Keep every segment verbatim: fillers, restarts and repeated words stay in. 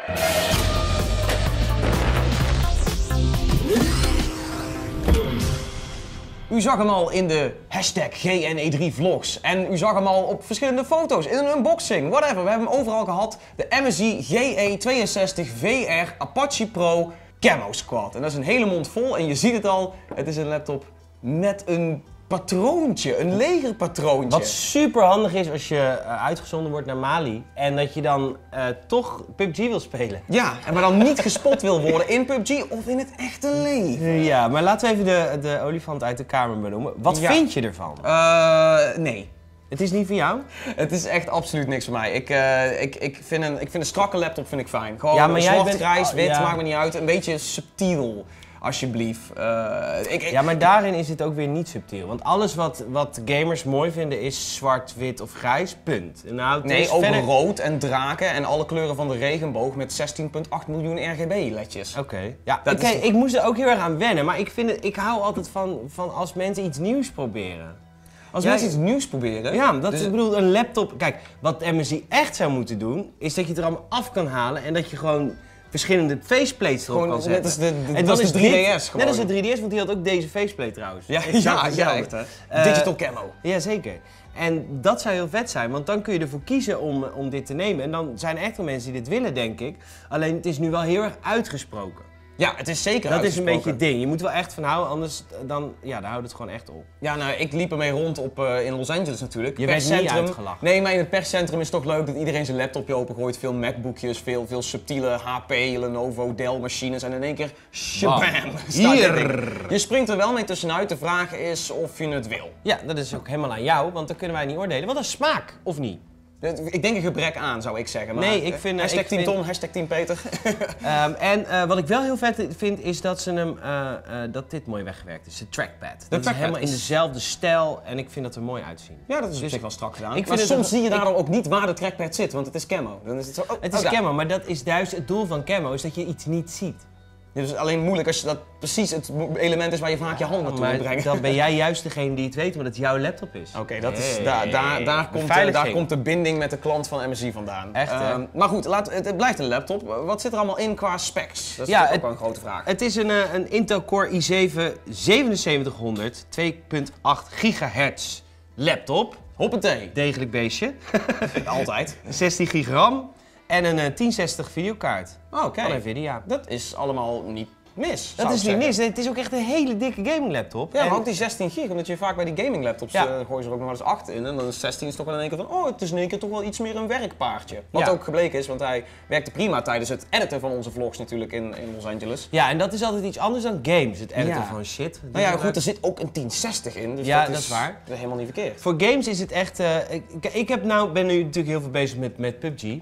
U zag hem al in de hashtag G N E drie vlogs en u zag hem al op verschillende foto's, in een unboxing, whatever. We hebben hem overal gehad. De M S I G E tweeënzestig V R Apache Pro Camo Squad. En dat is een hele mond vol en je ziet het al, het is een laptop met een patroontje, een legerpatroontje. Wat super handig is als je uh, uitgezonden wordt naar Mali en dat je dan uh, toch P U B G wil spelen. Ja, en maar dan niet gespot wil worden in P U B G of in het echte leven. Ja, maar laten we even de, de olifant uit de kamer benoemen. Wat ja. vind je ervan? Uh, nee. Het is niet voor jou? Het is echt absoluut niks voor mij. Ik, uh, ik, ik, vind een, ik vind een strakke laptop vind ik fijn. Gewoon ja, maar zwart, bent... grijs, wit, ja. maakt me niet uit. Een beetje subtiel. Alsjeblieft. Uh, ik, ik... Ja, maar daarin is het ook weer niet subtiel. Want alles wat, wat gamers mooi vinden is zwart, wit of grijs, punt. Nou, nee, ook verder... rood en draken en alle kleuren van de regenboog met zestien komma acht miljoen R G B-ledjes. Oké. Okay. Ja, dat okay, is... ik moest er ook heel erg aan wennen. Maar ik, vind het, ik hou altijd van, van als mensen iets nieuws proberen. Als ja, mensen iets nieuws proberen? Ja, dat dus... ik bedoel, een laptop... Kijk, wat M S I echt zou moeten doen, is dat je het er allemaal af kan halen en dat je gewoon verschillende faceplates erop kan zetten. Net als de, de, en dat is de drie D S dit, gewoon. Net als de drie D S, want die had ook deze faceplate trouwens. Ja, ja, ja, echt hè. Uh, Digital camo. Ja, zeker. En dat zou heel vet zijn, want dan kun je ervoor kiezen om, om dit te nemen. En dan zijn er echt wel mensen die dit willen, denk ik. Alleen het is nu wel heel erg uitgesproken. Ja, het is zeker Dat is een beetje het ding. Je moet wel echt van houden, anders dan, ja, dan houdt het gewoon echt op. Ja, nou, ik liep ermee rond op, uh, in Los Angeles natuurlijk. Je werd niet uitgelachen. Nee, maar in het perscentrum is het toch leuk dat iedereen zijn laptopje opengooit. Veel MacBookjes, veel, veel subtiele H P, Lenovo, Dell machines. En in één keer, shabam, wow. Hier! Je springt er wel mee tussenuit. De vraag is of je het wil. Ja, dat is ook helemaal aan jou, want dan kunnen wij niet oordelen. Wat een smaak, of niet? Ik denk een gebrek aan, zou ik zeggen. Maar nee, ik vind... Hashtag ik Team vind... Tom, hashtag Team Peter. um, en uh, wat ik wel heel vet vind, is dat ze hem, uh, uh, dat dit mooi weggewerkt is. De trackpad. De dat trackpad is helemaal is... in dezelfde stijl en ik vind dat er mooi uitzien. Ja, dat is dus op zich wel strak gedaan. Ik maar vind soms het, zie je daardoor ik... ook niet waar de trackpad zit, want het is camo. Dan is het zo, oh, het is oh, camo, maar dat is juist het doel van camo, is dat je iets niet ziet. Het is alleen moeilijk als je dat precies het element is waar je vaak je hand naartoe moet brengen. Dan ben jij juist degene die het weet, omdat het jouw laptop is. Oké, okay, dat is, hey, daar, daar, daar, komt, uh, daar komt de binding met de klant van M S I vandaan. Echt, uh, maar goed, laat, het, het blijft een laptop. Wat zit er allemaal in qua specs? Dat is ja, ook het, wel een grote vraag. Het is een, uh, een Intel Core i zeven zevenenzeventighonderd twee komma acht gigahertz laptop. Hoppatee. Degelijk beestje. Altijd. zestien gig RAM. En een uh, tien zestig videokaart. Oh, oké. Van Nvidia. Dat is allemaal niet mis. Dat is niet mis. Het is ook echt een hele dikke gaming laptop. Ja, maar en... ook die zestien gig, omdat je vaak bij die gaming laptops ja. uh, gooi je er ook nog wel eens acht in. En dan is zestien is toch wel in één keer van, oh, het is in één keer toch wel iets meer een werkpaardje. Wat ja. ook gebleken is, want hij werkte prima tijdens het editen van onze vlogs natuurlijk in, in Los Angeles. Ja, en dat is altijd iets anders dan games, het editen ja. van shit. Nou ja, goed, er zit ook een tien zestig in, dus ja, dat, dat is, is waar. Dat is helemaal niet verkeerd. Voor games is het echt, uh, ik, ik heb nou, ben nu natuurlijk heel veel bezig met, met P U B G.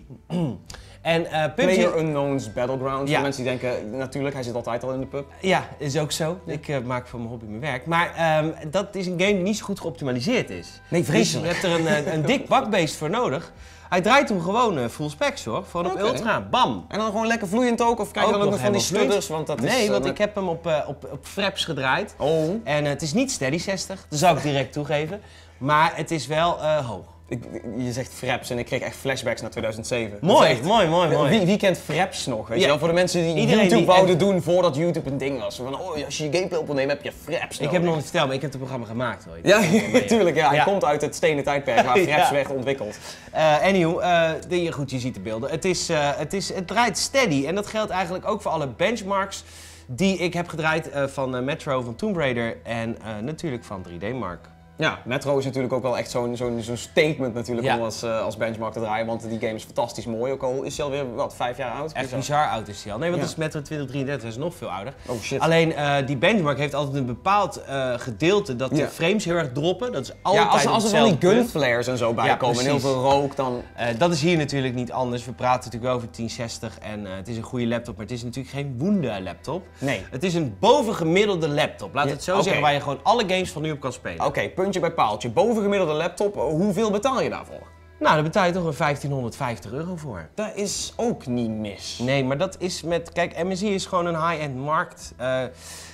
En, uh, P U B G... Player Unknown's Battlegrounds. Ja. Voor mensen die denken, natuurlijk, hij zit altijd al in de pub. Ja, is ook zo. Ja. Ik uh, maak van mijn hobby mijn werk. Maar um, dat is een game die niet zo goed geoptimaliseerd is. Nee, vreselijk. Dus je hebt er een, een, een dik bakbeest voor nodig. Hij draait hem gewoon uh, full specs hoor, gewoon op okay. ultra, bam. En dan gewoon lekker vloeiend ook? Of krijg je dan ook nog van die studders? Want dat nee, is, want uh, ik heb hem op, uh, op, op fraps gedraaid. Oh. En uh, het is niet steady zestig, dat zou ik direct toegeven. Maar het is wel uh, hoog. Ik, je zegt fraps en ik kreeg echt flashbacks naar tweeduizend zeven. Mooi, echt, mooi, mooi, mooi. Wie, wie kent fraps nog? Weet ja. je wel? Voor de mensen die Iedereen YouTube die wouden echt... doen voordat YouTube een ding was. Van, oh, als je je gameplay op wil nemen, heb je fraps Ik heb het nog niet verteld, maar ik heb het programma gemaakt. Hoor. Ja, natuurlijk. Ja, hij ja. komt uit het stenen tijdperk waar fraps ja. werd ontwikkeld. Uh, anyhow, uh, de, goed, je ziet de beelden. Het, is, uh, het, is, het draait steady en dat geldt eigenlijk ook voor alle benchmarks die ik heb gedraaid uh, van uh, Metro, van Tomb Raider en uh, natuurlijk van drie D Mark. Ja, Metro is natuurlijk ook wel echt zo'n zo'n zo'n statement natuurlijk ja. om als, uh, als benchmark te draaien, want die game is fantastisch mooi. Ook al is hij alweer, wat, vijf jaar oud? Echt bizar oud is hij al. Nee, want ja. dat is Metro twintig drieëndertig, dat is nog veel ouder. Oh shit. Alleen, uh, die benchmark heeft altijd een bepaald uh, gedeelte dat ja. de frames heel erg droppen. Dat is altijd ja, als, als er van die punt. gunflares en zo bij ja, komen en heel veel rook, dan... Uh, dat is hier natuurlijk niet anders. We praten natuurlijk wel over tien zestig en uh, het is een goede laptop, maar het is natuurlijk geen woende laptop. Nee. Het is een bovengemiddelde laptop. Laat ja. het zo okay. zeggen, waar je gewoon alle games van nu op kan spelen. Oké, okay, puntje bij paaltje. Bovengemiddelde laptop, hoeveel betaal je daarvoor? Nou, daar betaal je toch een vijftienhonderdvijftig euro voor. Dat is ook niet mis. Nee, maar dat is met... Kijk, M S I is gewoon een high-end markt. Uh,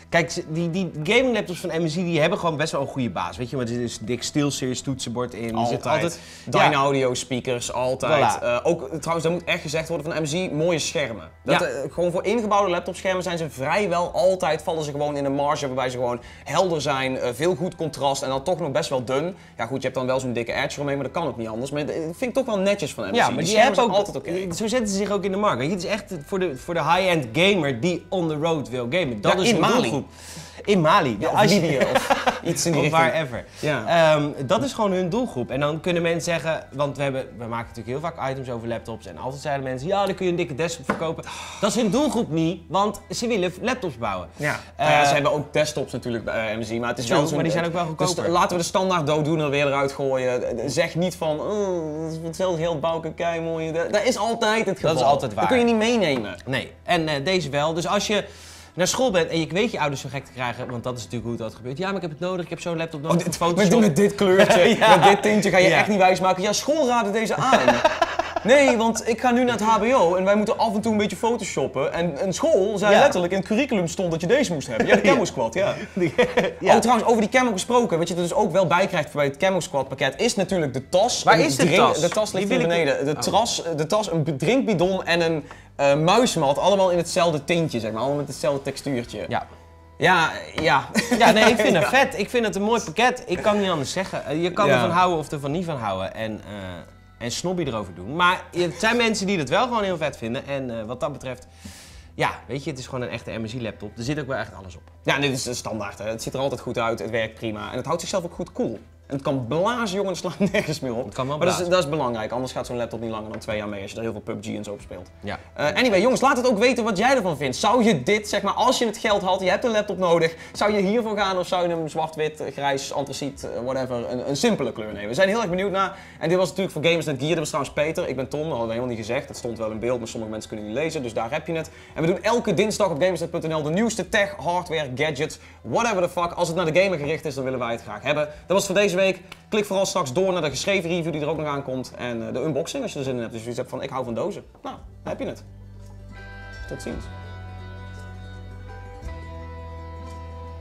Kijk, ze- die, die gaming laptops van M S I die hebben gewoon best wel een goede baas. Weet je, maar er zit dus een dik SteelSeries toetsenbord in. Er zit Altijd. altijd Dyn-audio speakers, altijd. Voilà. Uh, ook, trouwens, dat moet echt gezegd worden van M S I, mooie schermen. Dat, Ja. uh, gewoon voor ingebouwde laptopschermen zijn ze vrijwel altijd, vallen ze gewoon in een marge waarbij ze gewoon helder zijn, uh, veel goed contrast en dan toch nog best wel dun. Ja goed, je hebt dan wel zo'n dikke edge eromheen, maar dat kan ook niet anders. Maar dat vind ik toch wel netjes van M S I. Ja, maar die, schermen hebben zijn ook, altijd oké. zo zetten ze zich ook in de markt. Weet je, het is echt voor de, voor de high-end gamer die on the road wil gamen. Dat Ja, is in een Mali. doelgroep. In Mali. Ja, of Als je- Libië of iets in die of richting. wherever. Ja. Ehm, dat is gewoon hun doelgroep. En dan kunnen mensen zeggen, want we, hebben, we maken natuurlijk heel vaak items over laptops. En altijd zeiden mensen, ja, dan kun je een dikke desktop verkopen. Dat is hun doelgroep niet, want ze willen laptops bouwen. Ja. Eh, Nou ja, ze hebben ook desktops natuurlijk bij M S I, maar het is True, wel zo'n... maar die zijn ook wel dus goedkoper. laten we de standaard dooddoener weer eruit gooien. Zeg niet van, oh, het is hetzelfde heel bouwke, kei mooi. Dat, dat is altijd het geval. Dat is altijd waar. Dat kun je niet meenemen. Nee, en eh, deze wel. Dus als je naar school bent en je weet je ouders zo gek te krijgen, want dat is natuurlijk hoe dat gebeurt. Ja, maar ik heb het nodig, ik heb zo'n laptop nodig voor Met, Photoshop. met dit kleurtje, Ja. met dit tintje ga je Ja. echt niet wijsmaken. Ja, school raadde deze aan. Nee, want ik ga nu naar het H B O en wij moeten af en toe een beetje photoshoppen. En een school zei Ja. letterlijk in het curriculum stond dat je deze moest hebben. Ja, de Camo Squad, ja. Ja. Oh, trouwens, over die Camo gesproken. Wat je er dus ook wel bij krijgt bij het Camo Squad pakket is natuurlijk de tas. Waar een is de drink- tas? De tas ligt Die hier wil ik- beneden. De, Oh. tras, de tas, een drinkbidon en een eh, muismat. Allemaal in hetzelfde tintje, zeg maar. Allemaal met hetzelfde textuurtje. Ja. Ja, ja. Ja, nee, ik vind het vet. Ik vind het een mooi pakket. Ik kan niet anders zeggen. Eh, Je kan Ja. ervan houden of ervan niet van houden. En, eh en snobby erover doen. Maar het zijn mensen die het wel gewoon heel vet vinden. En eh, wat dat betreft, ja, weet je, het is gewoon een echte M S I laptop. Er zit ook wel echt alles op. Ja, dit is de standaard. Hè. Het ziet er altijd goed uit, het werkt prima. En het houdt zichzelf ook goed koel. En het kan blazen, jongen, het slaat nergens meer op. Het kan wel maar dat is, blazen. dat is belangrijk, anders gaat zo'n laptop niet langer dan twee jaar mee als je er heel veel P U B G en zo op speelt. Ja. Uh, anyway, jongens, laat het ook weten wat jij ervan vindt. Zou je dit, zeg maar, als je het geld had, je hebt een laptop nodig, zou je hiervoor gaan of zou je hem zwart-wit, grijs, antraciet, uh, whatever, een, een simpele kleur nemen? We zijn heel erg benieuwd naar. En dit was natuurlijk voor Gamers Net Gear, dat was trouwens Peter. Ik ben Tom, dat hadden we helemaal niet gezegd. Het stond wel in beeld, maar sommige mensen kunnen niet lezen, dus daar heb je het. En we doen elke dinsdag op gamersnet punt n l de nieuwste tech, hardware, gadgets, whatever the fuck. Als het naar de gamer gericht is, dan willen wij het graag hebben. Dat was het voor deze week. Klik vooral straks door naar de geschreven review die er ook nog aankomt. En uh, de unboxing als je er zin in hebt. Dus als je iets hebt van ik hou van dozen. Nou, dan heb je het. Tot ziens.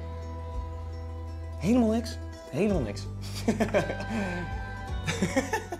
Helemaal niks. Helemaal niks.